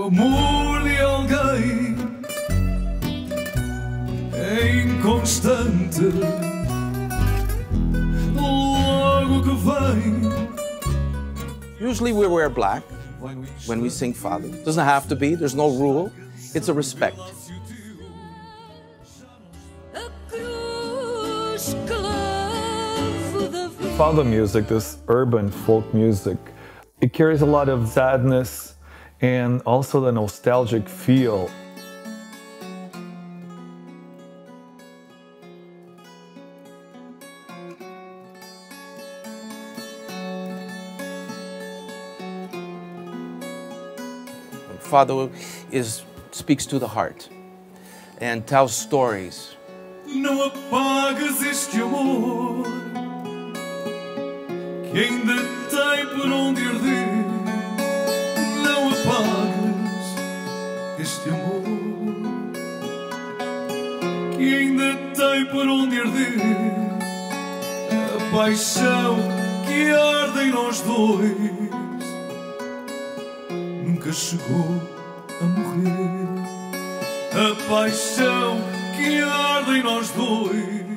amor de alguém é inconstante, logo que vem. Usually we wear black when we sing Father. Doesn't have to be, there's no rule. It's a respect. Father music, this urban folk music, it carries a lot of sadness and also the nostalgic feel. Father speaks to the heart and tells stories. Não apagas este amor que ainda tem por onde arder. Não apagas este amor que ainda tem por onde arder. A paixão que arde em nós dois nunca chegou a morrer. A paixão que arde em nós dois